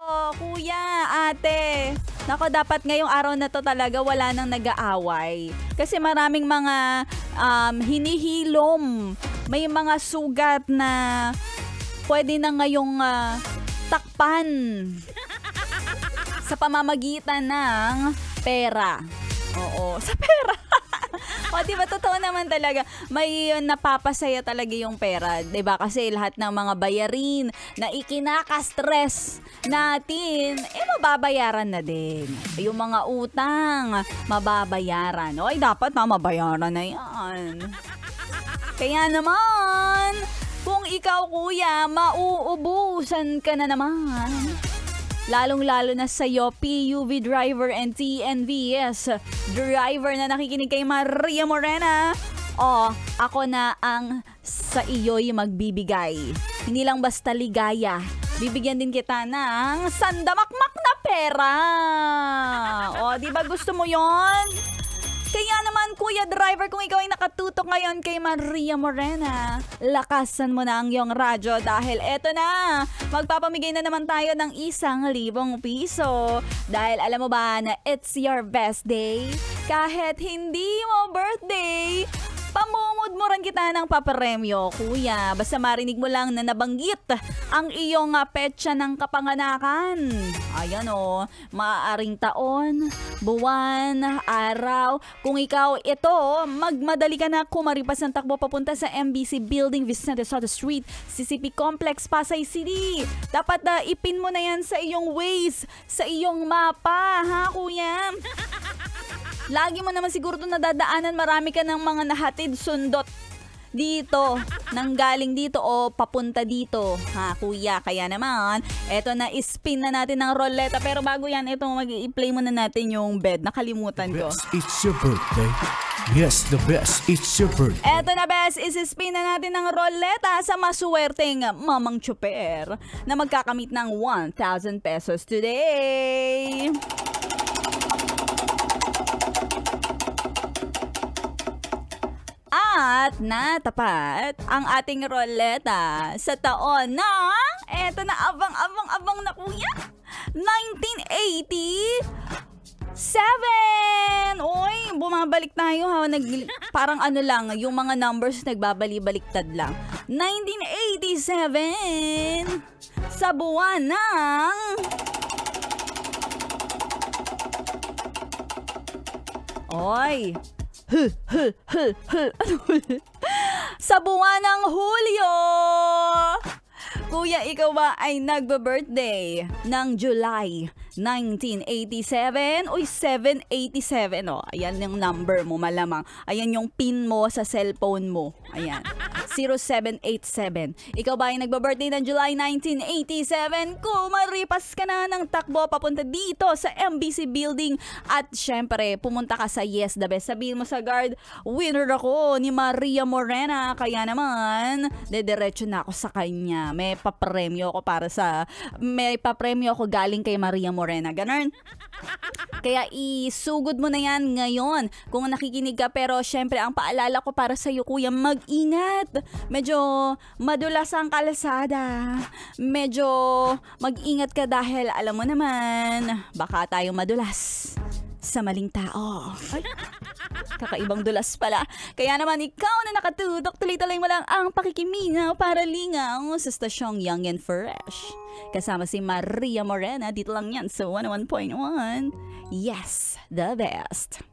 Oh, kuya, ate. Nako, dapat ngayong araw na to talaga wala nang nag-aaway. Kasi maraming mga hinihilom. May mga sugat na pwede na ngayong takpan sa pamamagitan ng pera. Oo, sa pera. O, diba, totoo naman talaga. May napapasaya talaga yung pera. Diba? Kasi lahat ng mga bayarin na ikinaka-stress natin, mababayaran na din. Yung mga utang, mababayaran. Oy, dapat mabayaran na yan. Kaya naman, kung ikaw, kuya, mauubusan ka na naman. Lalong-lalo na sa'yo, PUV driver and TNVS driver na nakikinig kay Maria Morena. Ako na ang sa iyo'y magbibigay. Hindi lang basta ligaya. Bibigyan din kita ng sandamakmak na pera. Di ba gusto mo yon? Kaya naman, kuya driver, kung ikaw ay nakatutok ngayon kay Maria Morena, lakasan mo na ang iyong radyo dahil eto na, magpapamigay na naman tayo ng 1,000 piso. Dahil alam mo ba na it's your best day? Kahit hindi mo birthday, pamumudmuran kita ng paparemyo, kuya. Basta marinig mo lang na nabanggit ang iyong petsa ng kapanganakan. Ayan maaaring taon, buwan, araw. Kung ikaw ito, magmadali ka na kumaripas ng takbo papunta sa MBC Building, Vicente Soto Street, CCP Complex, Pasay City. Dapat ipin mo na yan sa iyong Waze, sa iyong mapa, ha kuya? Lagi mo naman siguro ito nadadaanan, marami ka ng mga nahatid sundot dito, nanggaling dito o papunta dito, ha kuya? Kaya naman, eto na, spin na natin ng roleta. Pero bago yan, ito mag-i-play muna natin yung bed. Nakalimutan ko. Best, it's your birthday. Yes, the best, it's your birthday. Eto na, best, is-spin na natin ng roleta sa masuwerteng Mamang Chuper na magkakamit ng 1,000 pesos today. At natapat ang ating roleta sa taon ng, eto na, abang na kuya, 1987! Oy, bumabalik tayo ha. Parang lang, yung mga numbers nagbabali-baliktad lang. 1987! Sa buwan ng... Oy! Sa buwan ng Hulyo. Kuya, ikaw ba ay nagbe-birthday ng July 1987? Uy, 787. Ayan yung number mo, malamang. Ayan yung pin mo sa cellphone mo. Ayan. 0787. Ikaw ba ay nagbe-birthday ng July 1987? Kumaripas ka na ng takbo papunta dito sa MBC Building. At syempre, pumunta ka sa Yes the Best. Sabihin mo sa guard, winner ako ni Maria Morena. Kaya naman, dediretso na ako sa kanya. May papremyo ako galing kay Maria Morena. Ganon. Kaya isugod mo na yan ngayon kung nakikinig ka. Pero syempre, ang paalala ko para sa iyo, kuya, mag-ingat. Medyo madulas ang kalsada. Medyo mag-ingat ka dahil alam mo naman, baka tayo madulas sa maling tao. Ay, kakaibang dulas pala. Kaya naman ikaw na nakatutok, tuloy-tuloy mo lang ang pakikiminaw para lingaw sa stasyong Young and Fresh. Kasama si Maria Morena, dito lang yan sa 101.1. Yes, the best.